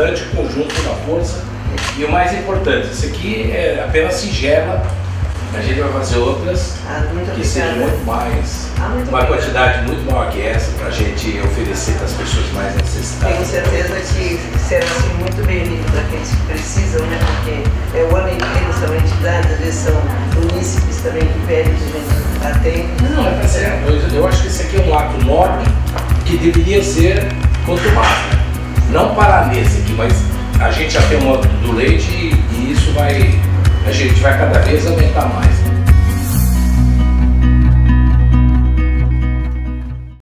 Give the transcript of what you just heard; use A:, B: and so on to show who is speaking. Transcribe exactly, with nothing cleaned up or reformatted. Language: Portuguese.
A: importante, o conjunto da força. E o mais importante, isso aqui é apenas singela. A gente vai fazer outras
B: ah,
A: que sejam muito mais,
B: ah, muito
A: uma
B: obrigada.
A: Quantidade muito maior que essa, para a gente oferecer para as pessoas mais necessitadas.
B: Tenho certeza que será assim, muito bem-vindo para aqueles que precisam, né? Porque é o ano inteiro, são entidades, às vezes são munícipes também que pedem que a gente atende.
A: Não, é para ser. Eu, eu acho que esse aqui é um ato nobre que deveria ser contumado. Não parar nesse aqui, mas a gente já tem o modo do leite e, e isso vai, a gente vai cada vez aumentar mais.